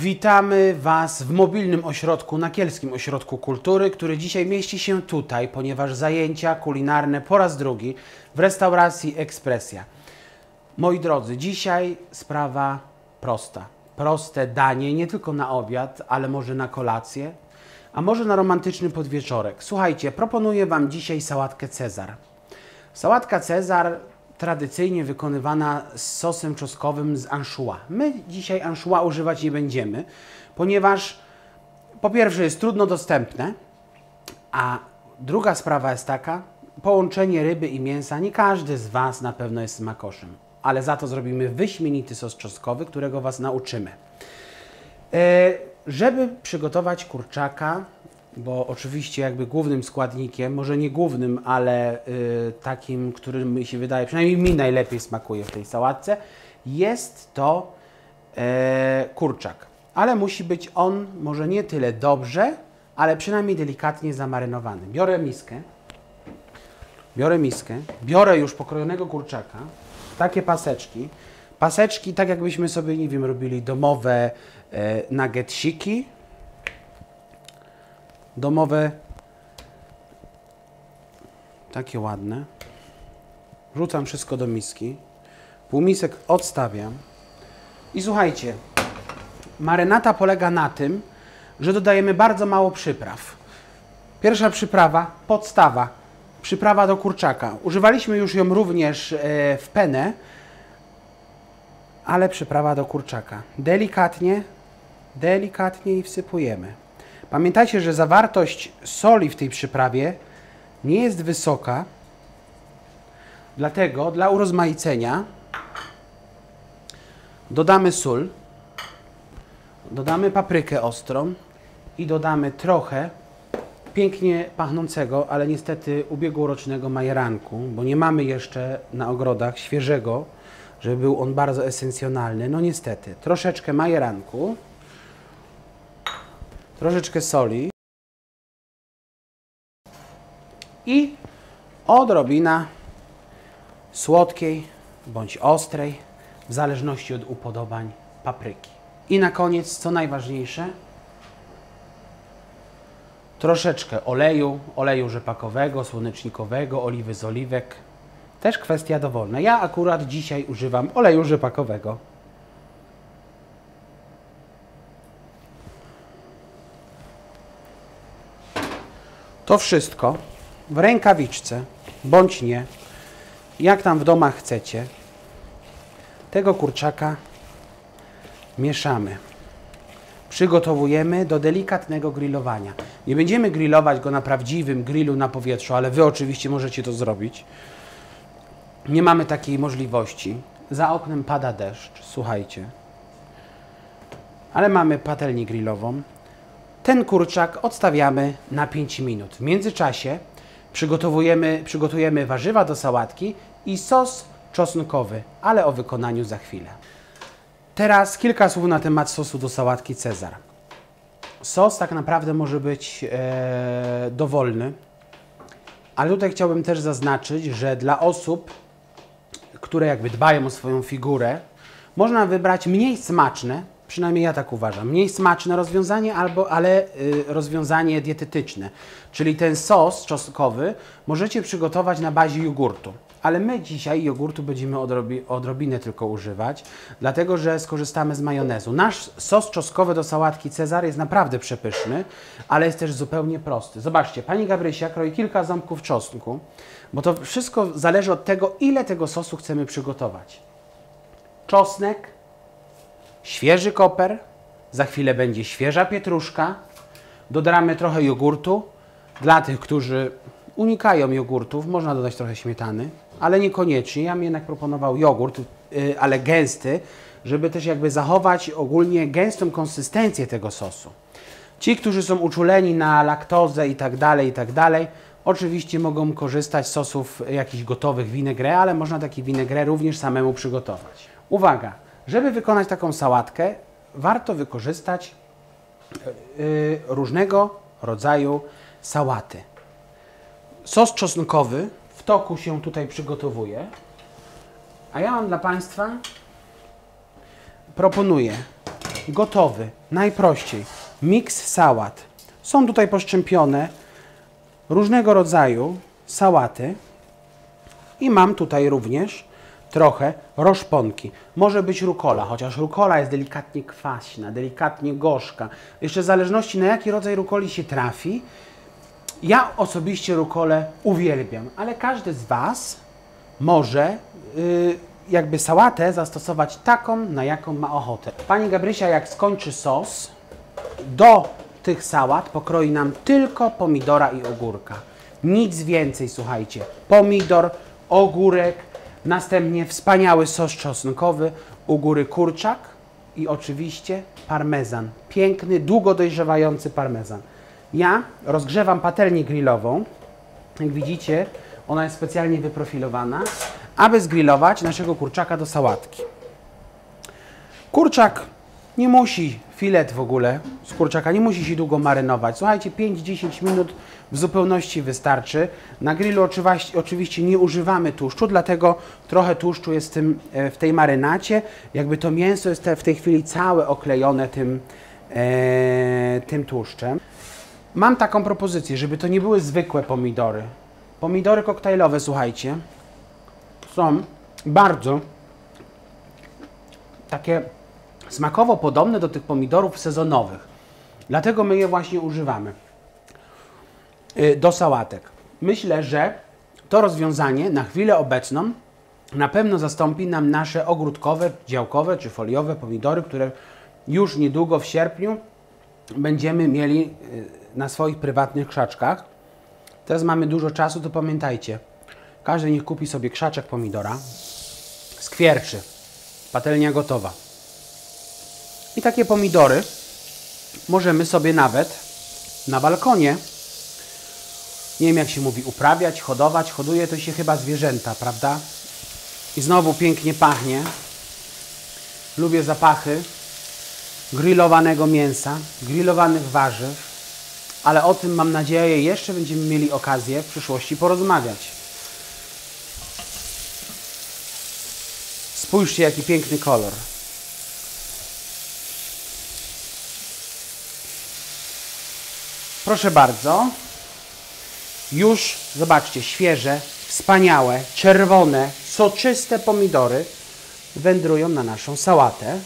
Witamy Was w mobilnym ośrodku, Nakielskim Ośrodku Kultury, który dzisiaj mieści się tutaj, ponieważ zajęcia kulinarne po raz drugi w restauracji Ekspresja. Moi drodzy, dzisiaj sprawa prosta. Proste danie, nie tylko na obiad, ale może na kolację, a może na romantyczny podwieczorek. Słuchajcie, proponuję Wam dzisiaj sałatkę Cezar. Sałatka Cezar tradycyjnie wykonywana z sosem czosnkowym z anchois. My dzisiaj anchois używać nie będziemy, ponieważ po pierwsze jest trudno dostępne, a druga sprawa jest taka, połączenie ryby i mięsa, nie każdy z Was na pewno jest smakoszem, ale za to zrobimy wyśmienity sos czosnkowy, którego Was nauczymy. Żeby przygotować kurczaka, bo oczywiście jakby głównym składnikiem, może nie głównym, ale takim, który mi się wydaje, przynajmniej mi najlepiej smakuje w tej sałatce, jest to kurczak. Ale musi być on może nie tyle dobrze, ale przynajmniej delikatnie zamarynowany. Biorę miskę, biorę już pokrojonego kurczaka, takie paseczki. Paseczki, tak jakbyśmy sobie, nie wiem, robili domowe nuggetsiki. Domowe, takie ładne. Wrzucam wszystko do miski. Półmisek odstawiam. I słuchajcie, marynata polega na tym, że dodajemy bardzo mało przypraw. Pierwsza przyprawa, podstawa, przyprawa do kurczaka. Używaliśmy już ją również w penne, ale przyprawa do kurczaka. Delikatnie i wsypujemy. Pamiętajcie, że zawartość soli w tej przyprawie nie jest wysoka, dlatego dla urozmaicenia dodamy sól, dodamy paprykę ostrą i dodamy trochę pięknie pachnącego, ale niestety ubiegłorocznego majeranku, bo nie mamy jeszcze na ogrodach świeżego, żeby był on bardzo esencjonalny. No niestety, troszeczkę majeranku, troszeczkę soli i odrobina słodkiej bądź ostrej, w zależności od upodobań, papryki. I na koniec, co najważniejsze, troszeczkę oleju rzepakowego, słonecznikowego, oliwy z oliwek. Też kwestia dowolna. Ja akurat dzisiaj używam oleju rzepakowego. To wszystko w rękawiczce, bądź nie, jak tam w domach chcecie, tego kurczaka mieszamy. Przygotowujemy do delikatnego grillowania. Nie będziemy grillować go na prawdziwym grillu na powietrzu, ale Wy oczywiście możecie to zrobić. Nie mamy takiej możliwości. Za oknem pada deszcz, słuchajcie. Ale mamy patelnię grillową. Ten kurczak odstawiamy na 5 minut. W międzyczasie przygotujemy warzywa do sałatki i sos czosnkowy, ale o wykonaniu za chwilę. Teraz kilka słów na temat sosu do sałatki Cezar. Sos tak naprawdę może być dowolny, ale tutaj chciałbym też zaznaczyć, że dla osób, które jakby dbają o swoją figurę, można wybrać mniej smaczne, przynajmniej ja tak uważam, mniej smaczne rozwiązanie, ale rozwiązanie dietetyczne. Czyli ten sos czosnkowy możecie przygotować na bazie jogurtu. Ale my dzisiaj jogurtu będziemy odrobinę tylko używać, dlatego że skorzystamy z majonezu. Nasz sos czosnkowy do sałatki Cezar jest naprawdę przepyszny, ale jest też zupełnie prosty. Zobaczcie, pani Gabrysia kroi kilka ząbków czosnku, bo to wszystko zależy od tego, ile tego sosu chcemy przygotować. Czosnek, świeży koper, za chwilę będzie świeża pietruszka, dodamy trochę jogurtu. Dla tych, którzy unikają jogurtów, można dodać trochę śmietany, ale niekoniecznie. Ja bym jednak proponował jogurt, ale gęsty, żeby też jakby zachować ogólnie gęstą konsystencję tego sosu. Ci, którzy są uczuleni na laktozę i tak dalej, oczywiście mogą korzystać z sosów jakichś gotowych vinaigrette, ale można taki vinaigrette również samemu przygotować. Uwaga! Żeby wykonać taką sałatkę, warto wykorzystać różnego rodzaju sałaty. Sos czosnkowy w toku się tutaj przygotowuje, a ja mam dla Państwa, proponuję gotowy, najprościej, miks sałat. Są tutaj poszczępione różnego rodzaju sałaty i mam tutaj również trochę roszponki. Może być rukola, chociaż rukola jest delikatnie kwaśna, delikatnie gorzka. Jeszcze w zależności na jaki rodzaj rukoli się trafi. Ja osobiście rukolę uwielbiam, ale każdy z Was może jakby sałatę zastosować taką, na jaką ma ochotę. Pani Gabrysia, jak skończy sos, do tych sałat pokroi nam tylko pomidora i ogórka. Nic więcej, słuchajcie. Pomidor, ogórek, następnie wspaniały sos czosnkowy, u góry kurczak i oczywiście parmezan. Piękny, długo dojrzewający parmezan. Ja rozgrzewam patelnię grillową. Jak widzicie, ona jest specjalnie wyprofilowana, aby zgrillować naszego kurczaka do sałatki. Kurczak nie musi, filet w ogóle z kurczaka nie musi się długo marynować. Słuchajcie, 5-10 minut w zupełności wystarczy. Na grillu oczywiście nie używamy tłuszczu, dlatego trochę tłuszczu jest w tej marynacie. Jakby to mięso jest w tej chwili całe oklejone tym tłuszczem. Mam taką propozycję, żeby to nie były zwykłe pomidory. Pomidory koktajlowe, słuchajcie, są bardzo takie smakowo podobne do tych pomidorów sezonowych. Dlatego my je właśnie używamy do sałatek. Myślę, że to rozwiązanie na chwilę obecną na pewno zastąpi nam nasze ogródkowe, działkowe czy foliowe pomidory, które już niedługo w sierpniu będziemy mieli na swoich prywatnych krzaczkach. Teraz mamy dużo czasu, to pamiętajcie, każdy niech kupi sobie krzaczek pomidora, skwierczy, patelnia gotowa. I takie pomidory możemy sobie nawet na balkonie, nie wiem jak się mówi, uprawiać, hodować. Hoduje to się chyba zwierzęta, prawda? I znowu pięknie pachnie. Lubię zapachy grillowanego mięsa, grillowanych warzyw, ale o tym mam nadzieję jeszcze będziemy mieli okazję w przyszłości porozmawiać. Spójrzcie, jaki piękny kolor. Proszę bardzo. Już, zobaczcie, świeże, wspaniałe, czerwone, soczyste pomidory wędrują na naszą sałatę.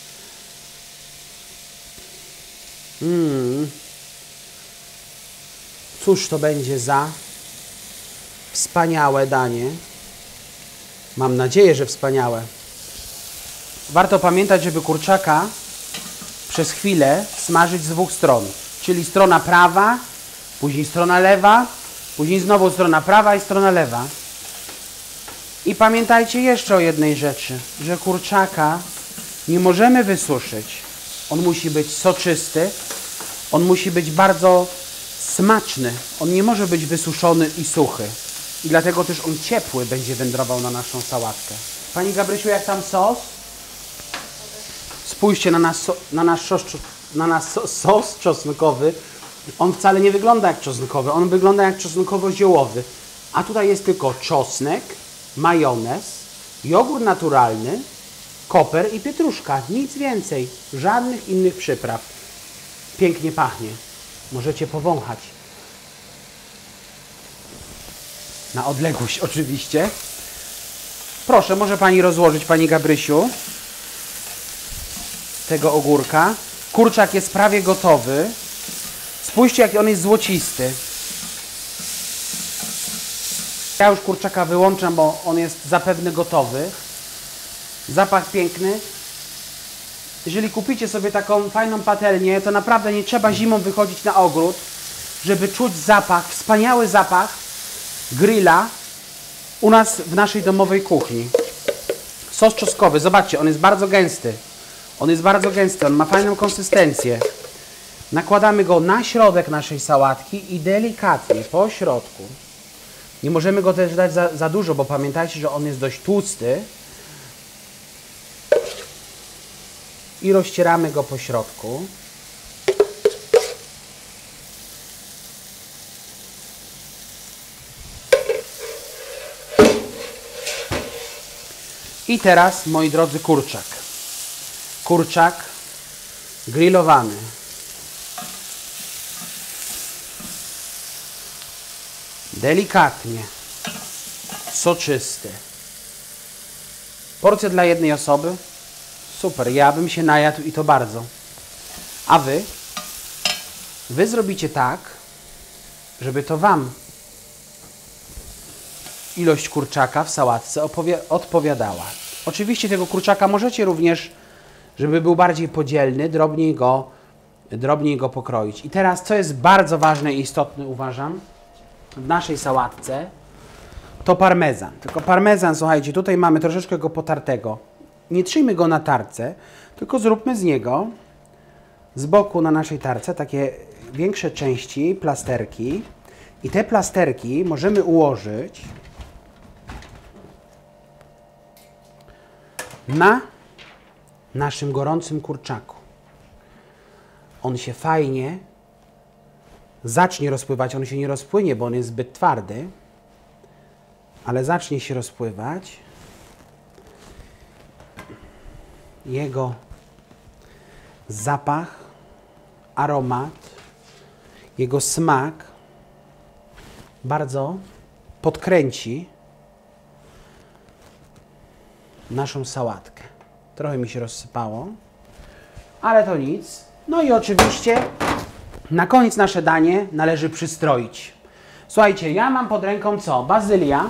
Cóż to będzie za wspaniałe danie. Mam nadzieję, że wspaniałe. Warto pamiętać, żeby kurczaka przez chwilę smażyć z dwóch stron. Czyli strona prawa, później strona lewa, później znowu strona prawa i strona lewa. I pamiętajcie jeszcze o jednej rzeczy, że kurczaka nie możemy wysuszyć. On musi być soczysty, on musi być bardzo smaczny. On nie może być wysuszony i suchy. I dlatego też on ciepły będzie wędrował na naszą sałatkę. Pani Gabrysiu, jak tam sos? Spójrzcie na nasz sos czosnkowy. On wcale nie wygląda jak czosnkowy, on wygląda jak czosnkowo-ziołowy. A tutaj jest tylko czosnek, majonez, jogurt naturalny, koper i pietruszka. Nic więcej. Żadnych innych przypraw. Pięknie pachnie. Możecie powąchać. Na odległość oczywiście. Proszę, może Pani rozłożyć, Pani Gabrysiu, tego ogórka. Kurczak jest prawie gotowy. Spójrzcie, jaki on jest złocisty. Ja już kurczaka wyłączam, bo on jest zapewne gotowy. Zapach piękny. Jeżeli kupicie sobie taką fajną patelnię, to naprawdę nie trzeba zimą wychodzić na ogród, żeby czuć zapach, wspaniały zapach grilla u nas w naszej domowej kuchni. Sos czosnkowy, zobaczcie, on jest bardzo gęsty. On jest bardzo gęsty, on ma fajną konsystencję. Nakładamy go na środek naszej sałatki i delikatnie po środku. Nie możemy go też dać za dużo, bo pamiętajcie, że on jest dość tłusty. I rozcieramy go po środku. I teraz, moi drodzy, kurczak. Kurczak grillowany. Delikatnie. Soczysty. Porcja dla jednej osoby? Super, ja bym się najadł i to bardzo. A wy? Wy zrobicie tak, żeby to wam ilość kurczaka w sałatce odpowiadała. Oczywiście tego kurczaka możecie również, żeby był bardziej podzielny, drobniej go pokroić. I teraz, co jest bardzo ważne i istotne, uważam, w naszej sałatce, to parmezan. Tylko parmezan, słuchajcie, tutaj mamy troszeczkę go potartego. Nie trzyjmy go na tarce, tylko zróbmy z niego z boku na naszej tarce takie większe części, plasterki. I te plasterki możemy ułożyć na naszym gorącym kurczaku. On się fajnie zacznie rozpływać. On się nie rozpłynie, bo on jest zbyt twardy, ale zacznie się rozpływać. Jego zapach, aromat, jego smak bardzo podkręci naszą sałatkę. Trochę mi się rozsypało, ale to nic. No i oczywiście na koniec nasze danie należy przystroić. Słuchajcie, ja mam pod ręką co? Bazylia.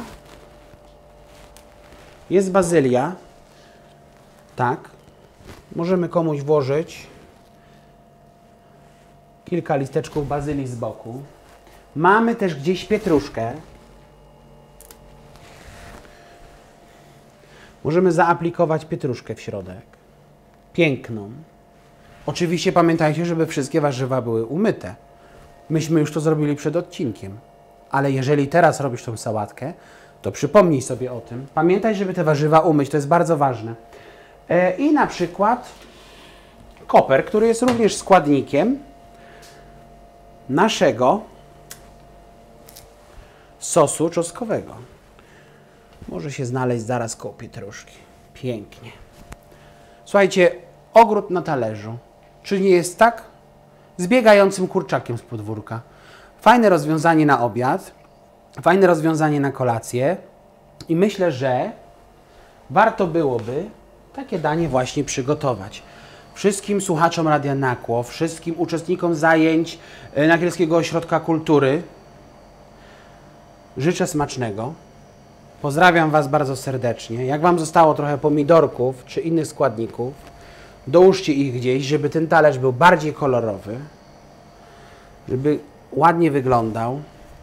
Jest bazylia. Tak. Możemy komuś włożyć kilka listeczków bazylii z boku. Mamy też gdzieś pietruszkę. Możemy zaaplikować pietruszkę w środek. Piękną. Oczywiście pamiętajcie, żeby wszystkie warzywa były umyte. Myśmy już to zrobili przed odcinkiem. Ale jeżeli teraz robisz tą sałatkę, to przypomnij sobie o tym. Pamiętaj, żeby te warzywa umyć. To jest bardzo ważne. I na przykład koper, który jest również składnikiem naszego sosu czosnkowego. Może się znaleźć zaraz koło pietruszki. Pięknie. Słuchajcie, ogród na talerzu. Czy nie jest tak? Z biegającym kurczakiem z podwórka. Fajne rozwiązanie na obiad. Fajne rozwiązanie na kolację. I myślę, że warto byłoby takie danie właśnie przygotować. Wszystkim słuchaczom Radia Nakło, wszystkim uczestnikom zajęć Nakielskiego Ośrodka Kultury życzę smacznego. Pozdrawiam Was bardzo serdecznie. Jak Wam zostało trochę pomidorków czy innych składników, dołóżcie ich gdzieś, żeby ten talerz był bardziej kolorowy, żeby ładnie wyglądał.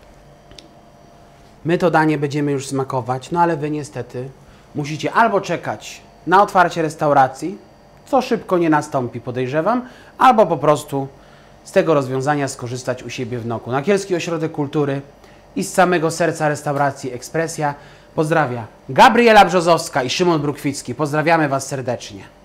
My to danie będziemy już smakować, no ale Wy niestety musicie albo czekać na otwarcie restauracji, co szybko nie nastąpi, podejrzewam, albo po prostu z tego rozwiązania skorzystać u siebie w Noku. Nakielski Ośrodek Kultury i z samego serca restauracji Ekspresja pozdrawia Gabriela Brzozowska i Szymon Brukwicki. Pozdrawiamy Was serdecznie.